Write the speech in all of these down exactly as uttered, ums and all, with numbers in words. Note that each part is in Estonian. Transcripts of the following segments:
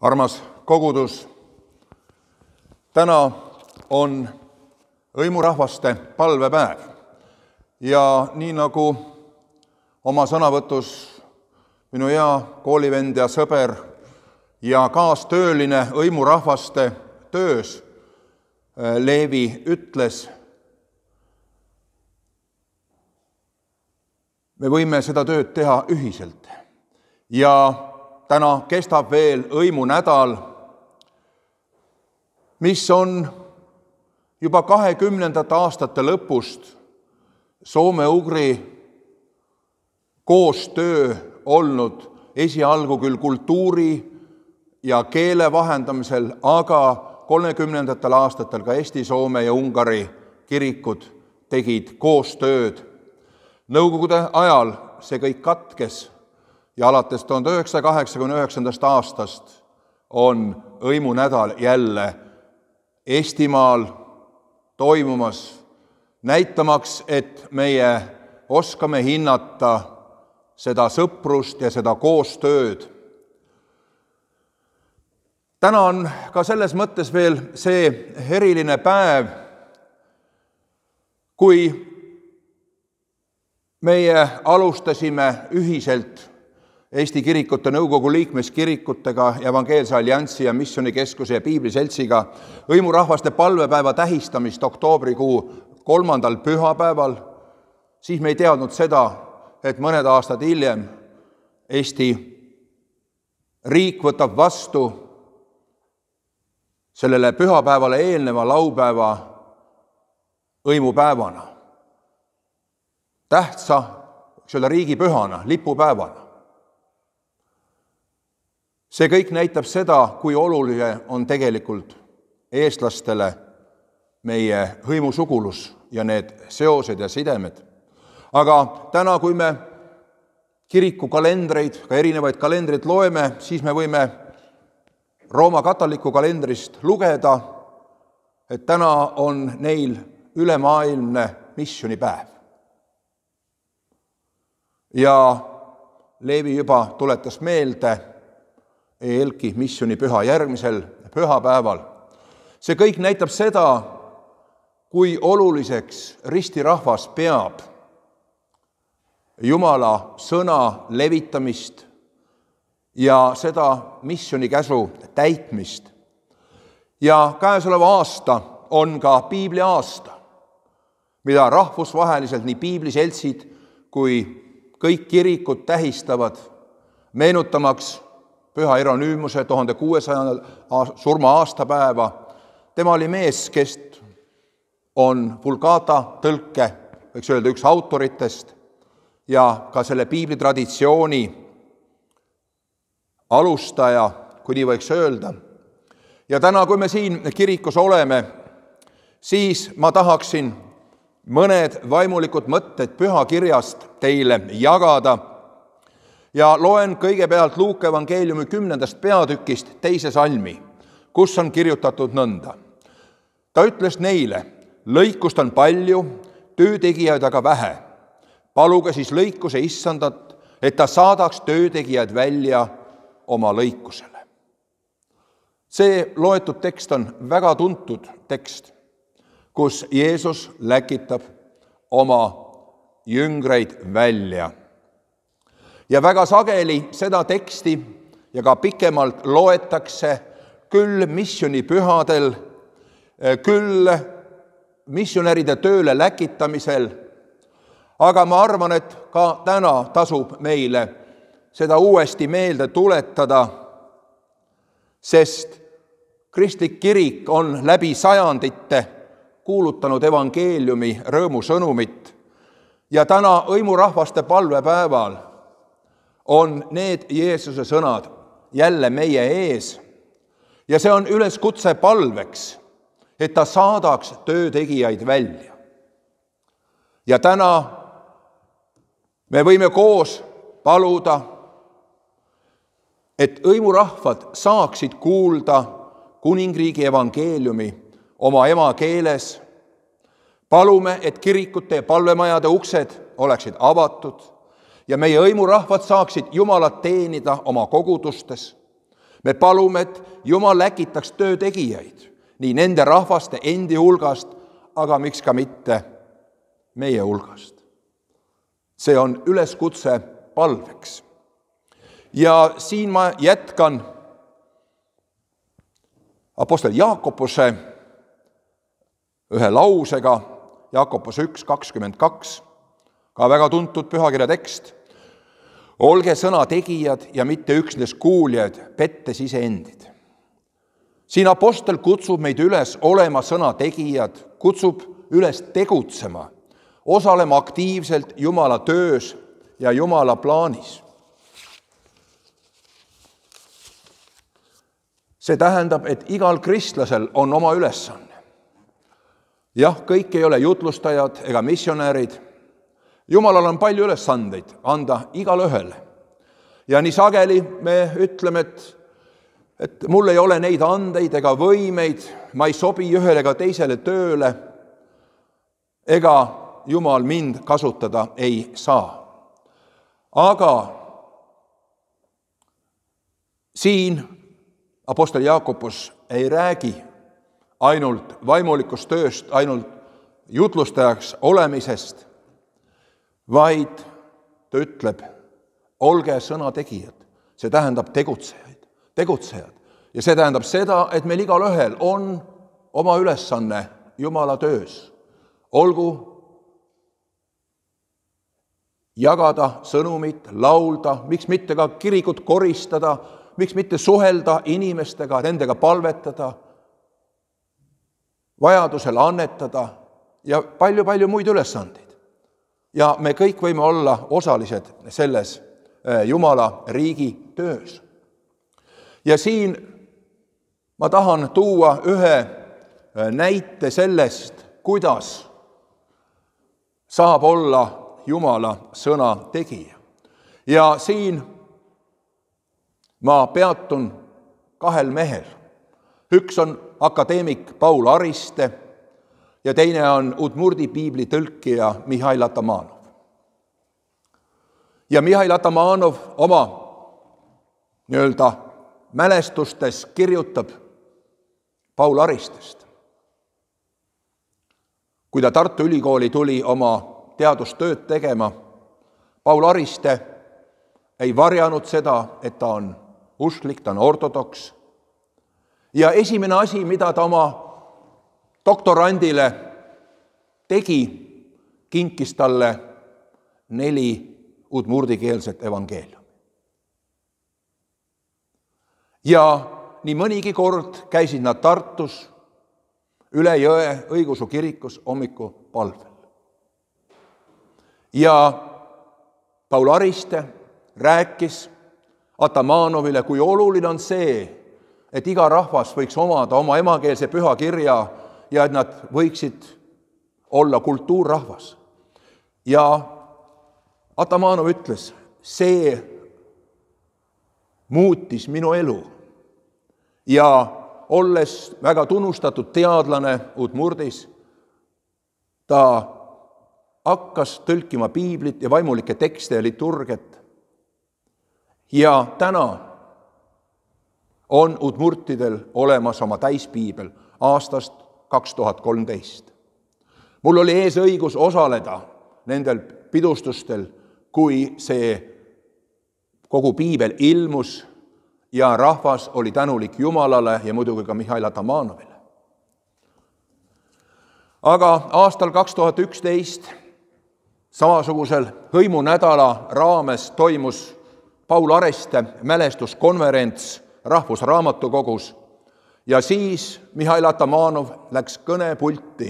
Armas kogudus, täna on hõimurahvaste palvepäev ja nii nagu oma sõnavõtus minu hea koolivend ja sõber ja kaastööline hõimurahvaste töös Leevi ütles, me võime seda tööd teha ühiselt ja täna kestab veel hõimunädal, mis on juba kahekümnendate aastate lõpust soome-ugri koostöö olnud esialgu küll kultuuri ja keele vahendamisel, aga kolmekümnendatel aastatel ka Eesti, Soome ja Ungari kirikud tegid koostööd. Nõukogude ajal see kõik katkes ja alates tuhande üheksasaja kaheksakümne üheksandast aastast on hõimunädal jälle Eestimaal toimumas, näitamaks, et meie oskame hinnata seda sõprust ja seda koostööd. Täna on ka selles mõttes veel see eriline päev, kui meie alustasime ühiselt Eesti Kirikute Nõukogu liikmeskirikutega, Evangeelse Alliansi ja Missionikeskuse ja Piibliseltsiga hõimurahvaste palvepäeva tähistamist oktoobrikuu kolmandal pühapäeval, siis me ei teadnud seda, et mõned aastad hiljem Eesti riik võtab vastu sellele pühapäevale eelneva laupäeva hõimupäevana, tähtsa, eks ole, riigipühana, lipupäevana. See kõik näitab seda, kui oluline on tegelikult eestlastele meie hõimusugulus ja need seosed ja sidemed. Aga täna, kui me kiriku kalendreid, ka erinevaid kalendreid loeme, siis me võime Rooma katoliku kalendrist lugeda, et täna on neil ülemaailmne missionipäev. Ja Leevi juba tuletas meelde Eelki missionipüha järgmisel pühapäeval. See kõik näitab seda, kui oluliseks ristirahvas peab Jumala sõna levitamist ja seda missionikäsu täitmist. Ja käesoleva aasta on ka piibli aasta, mida rahvusvaheliselt nii piibliseltsid kui kõik kirikud tähistavad, meenutamaks Püha Hieronymuse tuhande kuuesajanda surma aastapäeva. Tema oli mees, kes on Vulgata tõlke, võiks öelda, üks autoritest ja ka selle piiblitraditsiooni alustaja, kui nii võiks öelda. Ja täna, kui me siin kirikus oleme, siis ma tahaksin mõned vaimulikud mõtted pühakirjast teile jagada. Ja loen kõigepealt Luuka evangeeliumi kümnendast peatükist teise salmi, kus on kirjutatud nõnda. Ta ütles neile, lõikust on palju, töötegijaid aga vähe. Paluge siis lõikuse issandat, et ta saadaks töötegijad välja oma lõikusele. See loetud tekst on väga tuntud tekst, kus Jeesus läkitab oma jüngreid välja. Ja väga sageli seda teksti ja ka pikemalt loetakse küll missionipühadel, küll missionäride tööle läkitamisel, aga ma arvan, et ka täna tasub meile seda uuesti meelde tuletada, sest kristlik kirik on läbi sajandite kuulutanud evangeeliumi rõõmusõnumit ja täna hõimurahvaste palvepäeval on need Jeesuse sõnad jälle meie ees ja see on üleskutse palveks, et ta saadaks töötegijaid välja. Ja täna me võime koos paluda, et hõimurahvad saaksid kuulda kuningriigi evangeeliumi oma emakeeles. Palume, et kirikute ja palvemajade uksed oleksid avatud ja meie hõimurahvad saaksid Jumalat teenida oma kogudustes. me palume, et Jumal läkitaks töötegijaid nii nende rahvaste endi hulgast, aga miks ka mitte meie hulgast. See on üleskutse palveks. Ja siin ma jätkan apostel Jaakobuse ühe lausega, Jaakobus üks kakskümmend kaks, ka väga tuntud pühakirja tekst. Olge sõna tegijad ja mitte üksnes kuuljad, pettes iseendid. Siin apostel kutsub meid üles olema sõna tegijad, kutsub üles tegutsema, osalema aktiivselt Jumala töös ja Jumala plaanis. See tähendab, et igal kristlasel on oma ülesanne. Jah, kõik ei ole jutlustajad ega missionäärid. Jumalal on palju ülesandeid anda igale ühele. Ja nii sageli me ütleme, et, et mul ei ole neid andeid ega võimeid, ma ei sobi ühele ega teisele tööle, ega Jumal mind kasutada ei saa. Aga siin apostel Jaakobus ei räägi ainult vaimulikust tööst, ainult jutlustajaks olemisest, vaid ta ütleb, olge sõna tegijad. See tähendab tegutsejaid, tegutsejad. Ja see tähendab seda, et meil igal ühel on oma ülesanne Jumala töös. Olgu jagada sõnumit, laulda, miks mitte ka kirikut koristada, miks mitte suhelda inimestega, nendega palvetada, vajadusel annetada ja palju-palju muid ülesandeid. Ja me kõik võime olla osalised selles Jumala riigi töös. Ja siin ma tahan tuua ühe näite sellest, kuidas saab olla Jumala sõna tegija. Ja siin ma peatun kahel mehel. Üks on akadeemik Paul Ariste ja teine on Udmurdi piibli tõlkija Mihhail Atamanov. Ja Mihhail Atamanov oma nii-öelda mälestustes kirjutab Paul Aristest. Kui ta Tartu Ülikooli tuli oma teadustööd tegema, Paul Ariste ei varjanud seda, et ta on usklik, ta on ortodoks. Ja esimene asi, mida ta oma doktorandile tegi, kinkis talle neli udmurdikeelset evangeeliumi. Ja nii mõnigi kord käisid nad Tartus üle jõe õigeusu kirikus hommiku palvel. Ja Paul Ariste rääkis Atamanovile, kui oluline on see, et iga rahvas võiks omada oma emakeelse pühakirja ja et nad võiksid olla kultuurrahvas. Ja Atamanov ütles, see muutis minu elu. Ja olles väga tunnustatud teadlane Udmurdis, ta hakkas tõlkima piiblit ja vaimulikke tekste ja liturgiat. Ja täna on udmurtidel olemas oma täispiibel aastast kaks tuhat kolmteist. Mul oli ees õigus osaleda nendel pidustustel, kui see kogu piibel ilmus ja rahvas oli tänulik Jumalale ja muidugi ka Mihhail Atamanovile. Aga aastal kaks tuhat üksteist samasugusel hõimunädala raames toimus Paul Ariste mälestuskonverents Rahvusraamatukogus ja siis Mihhail Atamanov läks kõnepulti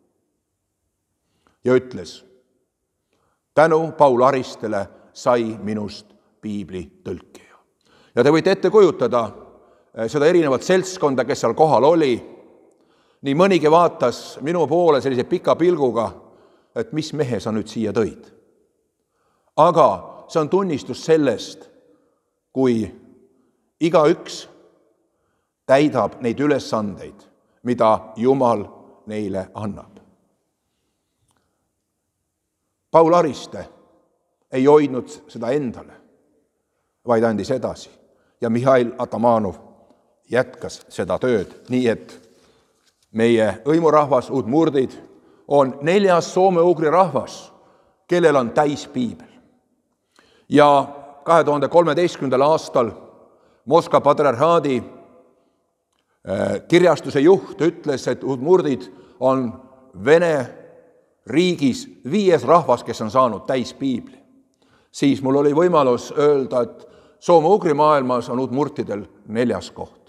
ja ütles, tänu Paul Aristele sai minust piibli tõlkija. Ja te võite ette kujutada seda erinevat seltskonda, kes seal kohal oli. Nii mõnigi vaatas minu poole sellise pika pilguga, et mis mehe sa nüüd siia tõid. Aga see on tunnistus sellest, kui igaüks täidab neid ülesandeid, mida Jumal neile annab. Paul Ariste ei hoidnud seda endale, vaid andis edasi ja Mihhail Atamanov jätkas seda tööd, nii et meie hõimurahvas, udmurdid, on neljas soome-ugri rahvas, kellel on täis piibel. Ja kahe tuhande kolmeteistkümnendal aastal Moskva patriarhaadi kirjastuse juht ütles, et udmurdid on Vene riigis viies rahvas, kes on saanud täis piibli. Siis mul oli võimalus öelda, et soome-ugri maailmas on udmurtidel neljas koht.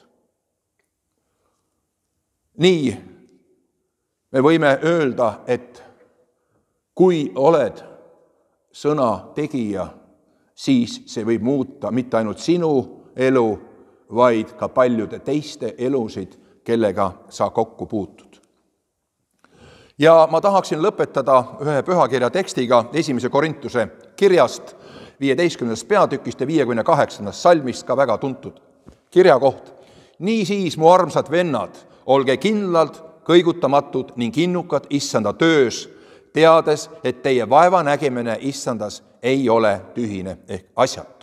Nii me võime öelda, et kui oled sõna tegija, siis see võib muuta mitte ainult sinu elu, vaid ka paljude teiste elusid, kellega sa kokku puutud. Ja ma tahaksin lõpetada ühe pühakirja tekstiga esimese Korintuse kirjast, viieteistkümnendast peatükist ja viiekümne kaheksandast salmist, ka väga tuntud kirjakoht. Niisiis, mu armsad vennad, olge kindlad, kõigutamatud ning innukad issanda töös, teades, et teie vaeva nägemine issandas ei ole tühine ehk asjatu.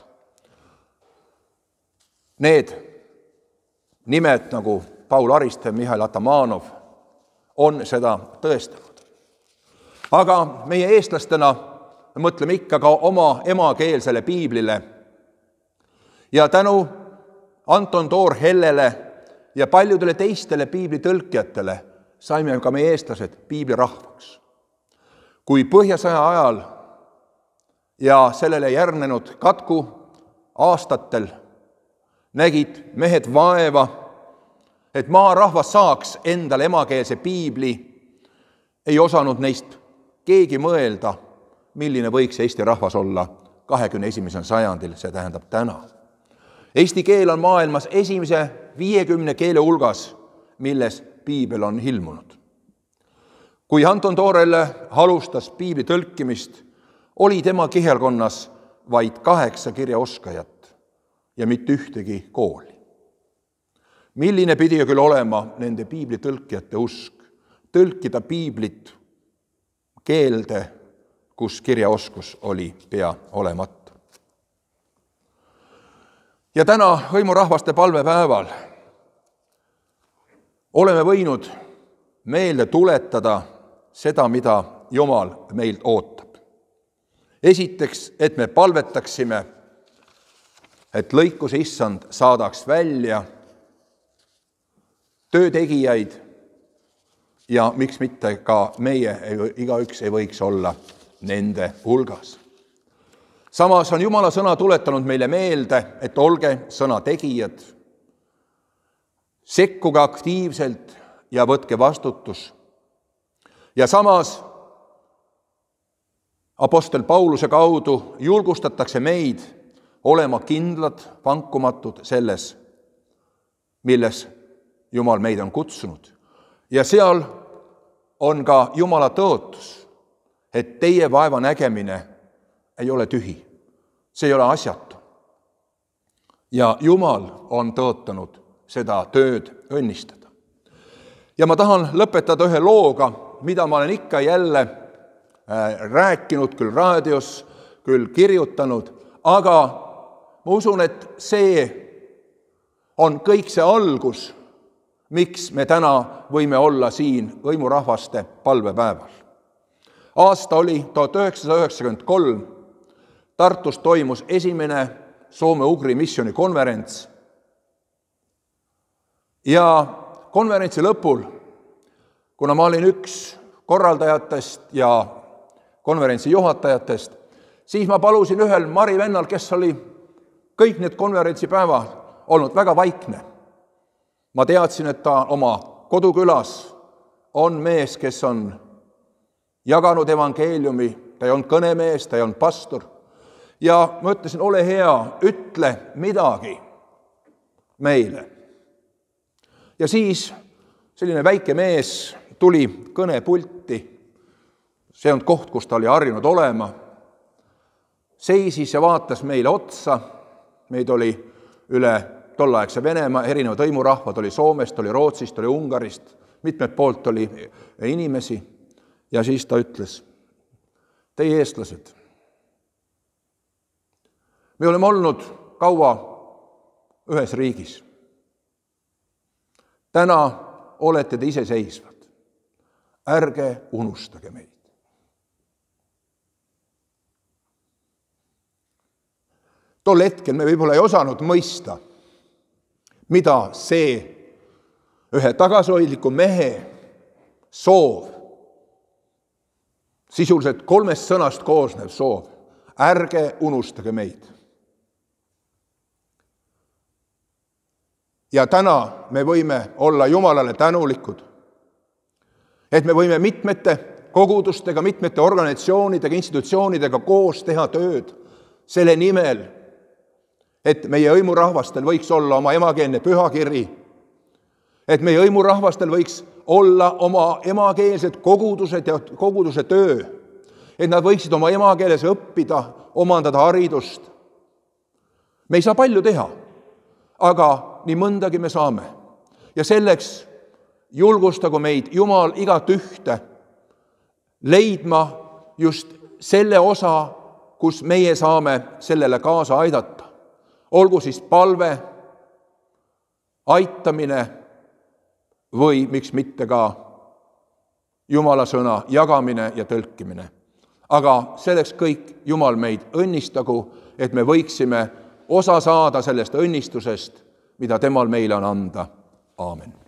Need nimed nagu Paul Ariste, Mihhail Atamanov on seda tõestanud. Aga meie eestlastena mõtleme ikka ka oma emakeelsele piiblile. Ja tänu Anton Toor-Hellele ja paljudele teistele piiblitõlkijatele saime ka meie eestlased piiblirahvaks. Kui põhjasõja ajal ja sellele järgnenud katku aastatel nägid mehed vaeva, et maarahvas saaks endale emakeelse piibli, ei osanud neist keegi mõelda, milline võiks Eesti rahvas olla kahekümne esimesel sajandil, see tähendab täna. Eesti keel on maailmas esimese viiekümne keele hulgas, milles piibel on ilmunud. Kui Anton Toorelle alustas piibli tõlkimist, oli tema kihelkonnas vaid kaheksa kirjaoskajat ja mitte ühtegi kooli. Milline pidi küll olema nende piibli tõlkijate usk, tõlkida piiblit keelde, kus kirjaoskus oli pea olematu. Ja täna hõimurahvaste palvepäeval oleme võinud meelde tuletada seda, mida Jumal meilt ootab. Esiteks, et me palvetaksime, et lõikuse issand saadaks välja töötegijaid ja miks mitte ka meie, igaüks ei võiks olla nende hulgas. Samas on Jumala sõna tuletanud meile meelde, et olge sõna tegijad, sekkuge aktiivselt ja võtke vastutus. Ja samas apostel Pauluse kaudu julgustatakse meid olema kindlad, vankumatud selles, milles Jumal meid on kutsunud. Ja seal on ka Jumala tõotus, et teie vaeva nägemine ei ole tühi. See ei ole asjatu. Ja Jumal on tõotanud seda tööd õnnistada. Ja ma tahan lõpetada ühe looga, mida ma olen ikka jälle rääkinud, küll raadios, küll kirjutanud, aga ma usun, et see on kõik see algus, miks me täna võime olla siin hõimurahvaste palvepäeval. Aasta oli tuhat üheksasada üheksakümmend kolm. Tartus toimus esimene soome-ugri missiooni konverents. Ja konverentsi lõpul, kuna ma olin üks korraldajatest ja konverentsi juhatajatest, siis ma palusin ühel Mari vennal, kes oli kõik need konverentsipäevad olnud väga vaikne. Ma teadsin, et ta oma kodukülas on mees, kes on jaganud evangeeliumi, ta ei olnud kõnemees, ta ei olnud pastor. Ja ma ütlesin, ole hea, ütle midagi meile. Ja siis selline väike mees tuli kõnepulti, see on koht, kus ta oli harjunud olema, seisis ja vaatas meile otsa, meid oli üle tolleaegse Venemaa, erinevad hõimurahvad oli Soomest, oli Rootsist, oli Ungarist, mitmed poolt oli inimesi ja siis ta ütles, teie eestlased, me oleme olnud kaua ühes riigis. täna olete te iseseisvad. Ärge unustage meid. Tol hetkel me võib-olla ei osanud mõista, mida see ühe tagasihoidliku mehe soov, sisuliselt kolmest sõnast koosnev soov, ärge unustage meid. Ja täna me võime olla Jumalale tänulikud, et me võime mitmete kogudustega, mitmete organisatsioonidega, institutsioonidega koos teha tööd selle nimel, et meie hõimurahvastel võiks olla oma emakeelne pühakiri, et meie hõimurahvastel võiks olla oma emakeelsed kogudused ja koguduse töö, et nad võiksid oma emakeeles õppida, omandada haridust. Me ei saa palju teha, aga nii mõndagi me saame. Ja selleks julgustagu meid Jumal igat ühte leidma just selle osa, kus meie saame sellele kaasa aidata. Olgu siis palve, aitamine või miks mitte ka Jumala sõna jagamine ja tõlkimine. Aga selleks kõik Jumal meid õnnistagu, et me võiksime osa saada sellest õnnistusest, mida temal meile on anda. Aamen.